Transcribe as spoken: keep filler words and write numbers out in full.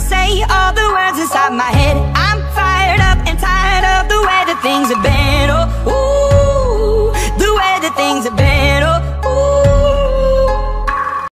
say all the words inside my head. I'm fired up and tired of the way that things have been.